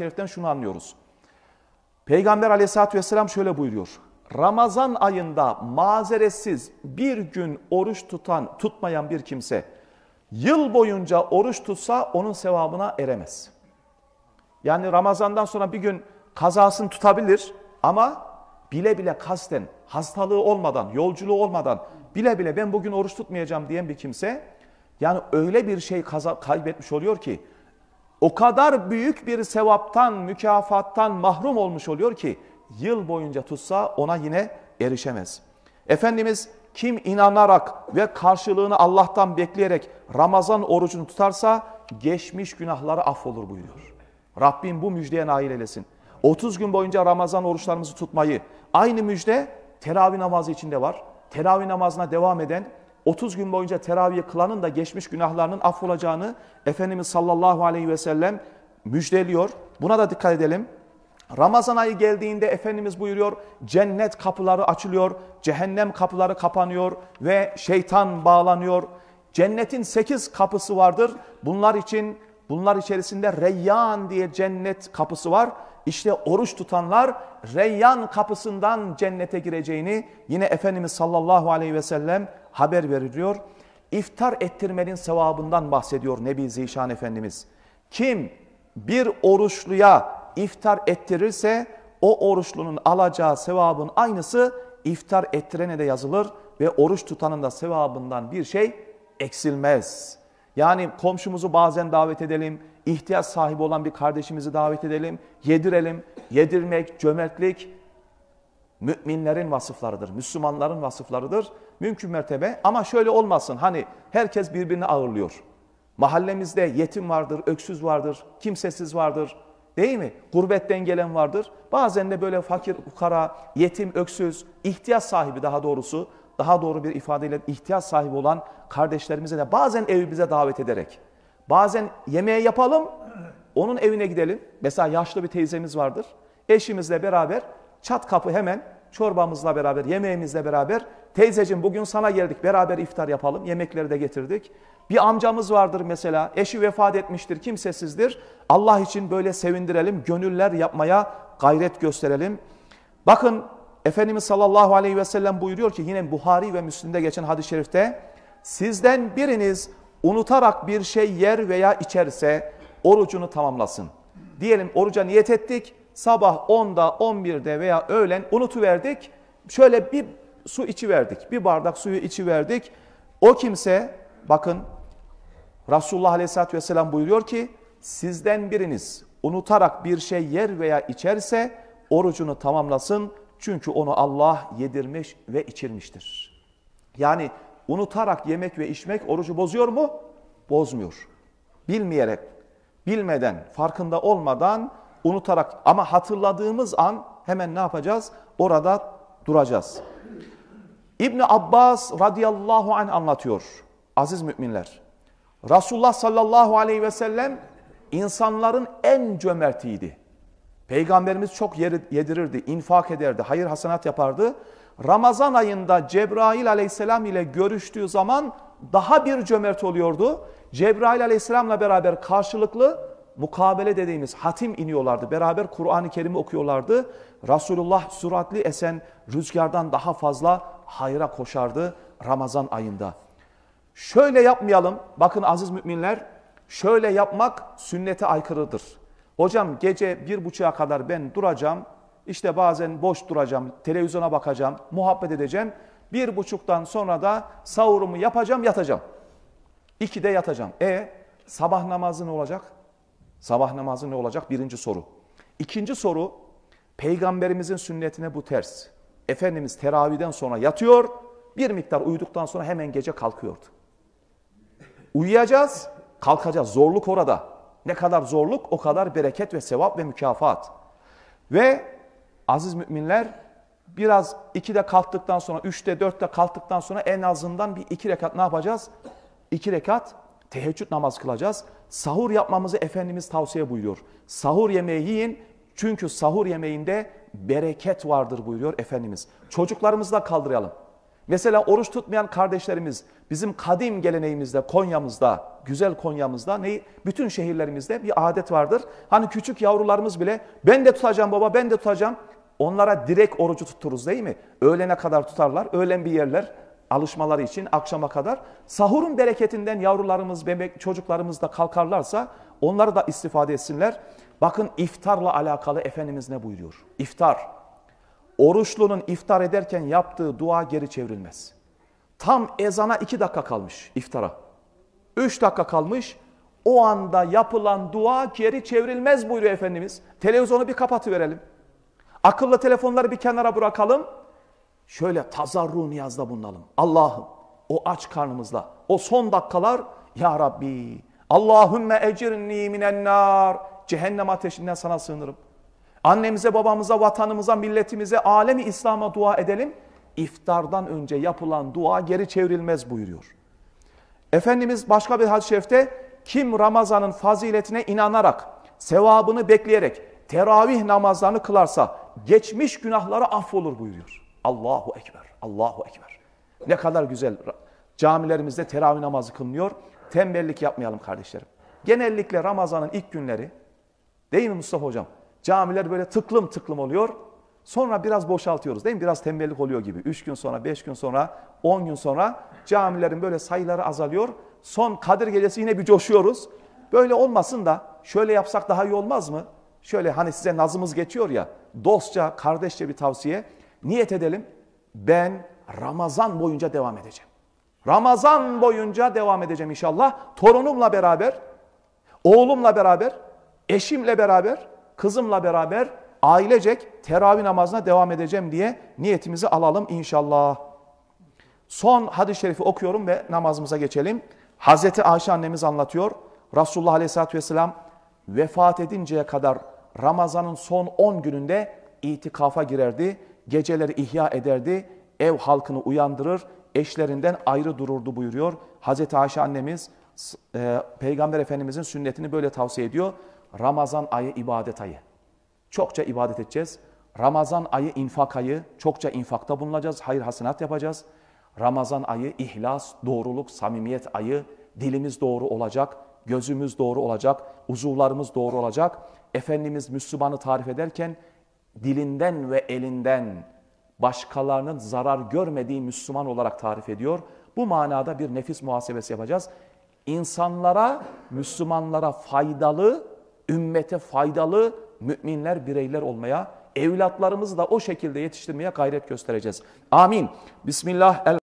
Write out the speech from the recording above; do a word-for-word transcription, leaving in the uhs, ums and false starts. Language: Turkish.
şeriften şunu anlıyoruz. Peygamber aleyhissalatü vesselam şöyle buyuruyor. Ramazan ayında mazeretsiz bir gün oruç tutan, tutmayan bir kimse yıl boyunca oruç tutsa onun sevabına eremez. Yani Ramazan'dan sonra bir gün kazasını tutabilir ama bile bile kasten, hastalığı olmadan, yolculuğu olmadan bile bile ben bugün oruç tutmayacağım diyen bir kimse yani öyle bir şey kaybetmiş oluyor ki o kadar büyük bir sevaptan, mükafattan mahrum olmuş oluyor ki yıl boyunca tutsa ona yine erişemez. Efendimiz kim inanarak ve karşılığını Allah'tan bekleyerek Ramazan orucunu tutarsa geçmiş günahları affolur buyuruyor. Rabbim bu müjdeye nail eylesin. otuz gün boyunca Ramazan oruçlarımızı tutmayı, aynı müjde teravih namazı içinde var. Teravih namazına devam eden, otuz gün boyunca teravih kılanın da geçmiş günahlarının affolacağını Efendimiz sallallahu aleyhi ve sellem müjdeliyor. Buna da dikkat edelim. Ramazan ayı geldiğinde Efendimiz buyuruyor, cennet kapıları açılıyor, cehennem kapıları kapanıyor ve şeytan bağlanıyor. Cennetin sekiz kapısı vardır. Bunlar için, bunlar içerisinde Reyyan diye cennet kapısı var. İşte oruç tutanlar Reyyan kapısından cennete gireceğini yine Efendimiz sallallahu aleyhi ve sellem haber veriyor. İftar ettirmenin sevabından bahsediyor Nebi Zişan Efendimiz. Kim bir oruçluya iftar ettirirse o oruçlunun alacağı sevabın aynısı iftar ettirene de yazılır ve oruç tutanın da sevabından bir şey eksilmez. Yani komşumuzu bazen davet edelim, ihtiyaç sahibi olan bir kardeşimizi davet edelim, yedirelim. Yedirmek, cömertlik müminlerin vasıflarıdır, Müslümanların vasıflarıdır. Mümkün mertebe ama şöyle olmasın, hani herkes birbirini ağırlıyor. Mahallemizde yetim vardır, öksüz vardır, kimsesiz vardır, değil mi? Gurbetten gelen vardır. Bazen de böyle fakir, fukara, yetim, öksüz, ihtiyaç sahibi daha doğrusu, daha doğru bir ifadeyle ihtiyaç sahibi olan kardeşlerimize de bazen evimize davet ederek, bazen yemeğe yapalım, onun evine gidelim. Mesela yaşlı bir teyzemiz vardır. Eşimizle beraber çat kapı hemen çorbamızla beraber, yemeğimizle beraber teyzeciğim bugün sana geldik beraber iftar yapalım. Yemekleri de getirdik. Bir amcamız vardır mesela, eşi vefat etmiştir, kimsesizdir. Allah için böyle sevindirelim, gönüller yapmaya gayret gösterelim. Bakın Efendimiz sallallahu aleyhi ve sellem buyuruyor ki yine Buhari ve Müslim'de geçen hadis-i şerifte sizden biriniz unutarak bir şey yer veya içerse orucunu tamamlasın. Diyelim oruca niyet ettik, sabah onda, on birde veya öğlen unutuverdik. Şöyle bir su içiverdik, bir bardak suyu içiverdik. O kimse, bakın Resulullah aleyhissalatü vesselam buyuruyor ki sizden biriniz unutarak bir şey yer veya içerse orucunu tamamlasın. Çünkü onu Allah yedirmiş ve içirmiştir. Yani unutarak yemek ve içmek orucu bozuyor mu? Bozmuyor. Bilmeyerek, bilmeden, farkında olmadan, unutarak ama hatırladığımız an hemen ne yapacağız? Orada duracağız. İbn Abbas radıyallahu anh anlatıyor. Aziz müminler. Resulullah sallallahu aleyhi ve sellem insanların en cömertiydi. Peygamberimiz çok yedirirdi, infak ederdi, hayır hasenat yapardı. Ramazan ayında Cebrail aleyhisselam ile görüştüğü zaman daha bir cömert oluyordu. Cebrail aleyhisselamla beraber karşılıklı mukabele dediğimiz hatim iniyorlardı. Beraber Kur'an-ı Kerim'i okuyorlardı. Resulullah süratli esen rüzgardan daha fazla hayra koşardı Ramazan ayında. Şöyle yapmayalım. Bakın aziz müminler, şöyle yapmak sünnete aykırıdır. Hocam gece bir buçuğa kadar ben duracağım. İşte bazen boş duracağım, televizyona bakacağım, muhabbet edeceğim. Bir buçuktan sonra da sahurumu yapacağım, yatacağım. İkide yatacağım. E sabah namazı ne olacak? Sabah namazı ne olacak? Birinci soru. İkinci soru, Peygamberimizin sünnetine bu ters. Efendimiz teravihden sonra yatıyor, bir miktar uyuduktan sonra hemen gece kalkıyordu. Uyuyacağız, kalkacağız. Zorluk orada. Ne kadar zorluk, o kadar bereket ve sevap ve mükafat. Ve aziz müminler, biraz ikide kalktıktan sonra, üçte, dörtte kalktıktan sonra en azından bir iki rekat ne yapacağız? İki rekat teheccüd namaz kılacağız. Sahur yapmamızı Efendimiz tavsiye buyuruyor. Sahur yemeği yiyin çünkü sahur yemeğinde bereket vardır buyuruyor Efendimiz. Çocuklarımızı da kaldıralım. Mesela oruç tutmayan kardeşlerimiz bizim kadim geleneğimizde, Konya'mızda, güzel Konya'mızda, ne, bütün şehirlerimizde bir adet vardır. Hani küçük yavrularımız bile ben de tutacağım baba, ben de tutacağım. Onlara direkt orucu tuttururuz değil mi? Öğlene kadar tutarlar, öğlen bir yerler alışmaları için akşama kadar. Sahurun bereketinden yavrularımız, bebek çocuklarımız da kalkarlarsa onları da istifade etsinler. Bakın iftarla alakalı Efendimiz ne buyuruyor? İftar. Oruçlunun iftar ederken yaptığı dua geri çevrilmez. Tam ezana iki dakika kalmış iftara. Üç dakika kalmış. O anda yapılan dua geri çevrilmez buyuruyor Efendimiz. Televizyonu bir kapatıverelim. Akıllı telefonları bir kenara bırakalım. Şöyle tazarru niyazda bulunalım. Allah'ım o aç karnımızla o son dakikalar ya Rabbi Allahümme ecirni minennar, cehennem ateşinden sana sığınırım. Annemize, babamıza, vatanımıza, milletimize, alemi İslam'a dua edelim. İftardan önce yapılan dua geri çevrilmez buyuruyor. Efendimiz başka bir hadis-i şerifte kim Ramazan'ın faziletine inanarak, sevabını bekleyerek teravih namazlarını kılarsa geçmiş günahları affolur buyuruyor. Allahu Ekber, Allahu Ekber. Ne kadar güzel camilerimizde teravih namazı kılınıyor. Tembellik yapmayalım kardeşlerim. Genellikle Ramazan'ın ilk günleri, değil mi Mustafa Hocam? Camiler böyle tıklım tıklım oluyor. Sonra biraz boşaltıyoruz değil mi? Biraz tembellik oluyor gibi. Üç gün sonra, beş gün sonra, on gün sonra camilerin böyle sayıları azalıyor. Son Kadir Gecesi yine bir coşuyoruz. Böyle olmasın da şöyle yapsak daha iyi olmaz mı? Şöyle hani size nazımız geçiyor ya, dostça, kardeşçe bir tavsiye. Niyet edelim, ben Ramazan boyunca devam edeceğim. Ramazan boyunca devam edeceğim inşallah. Torunumla beraber, oğlumla beraber, eşimle beraber, kızımla beraber ailecek teravih namazına devam edeceğim diye niyetimizi alalım inşallah. Son hadis-i şerifi okuyorum ve namazımıza geçelim. Hazreti Ayşe annemiz anlatıyor. Resulullah Aleyhisselatü Vesselam vefat edinceye kadar Ramazan'ın son on gününde itikafa girerdi. Geceleri ihya ederdi. Ev halkını uyandırır. Eşlerinden ayrı dururdu buyuruyor. Hazreti Ayşe annemiz e, Peygamber Efendimizin sünnetini böyle tavsiye ediyor. Ramazan ayı ibadet ayı. Çokça ibadet edeceğiz. Ramazan ayı infak ayı. Çokça infakta bulunacağız. Hayır hasenat yapacağız. Ramazan ayı ihlas, doğruluk, samimiyet ayı. Dilimiz doğru olacak. Gözümüz doğru olacak. Uzuvlarımız doğru olacak. Efendimiz Müslümanı tarif ederken dilinden ve elinden başkalarının zarar görmediği Müslüman olarak tarif ediyor. Bu manada bir nefis muhasebesi yapacağız. İnsanlara, Müslümanlara faydalı, ümmete faydalı müminler, bireyler olmaya, evlatlarımızı da o şekilde yetiştirmeye gayret göstereceğiz. Amin. Bismillah.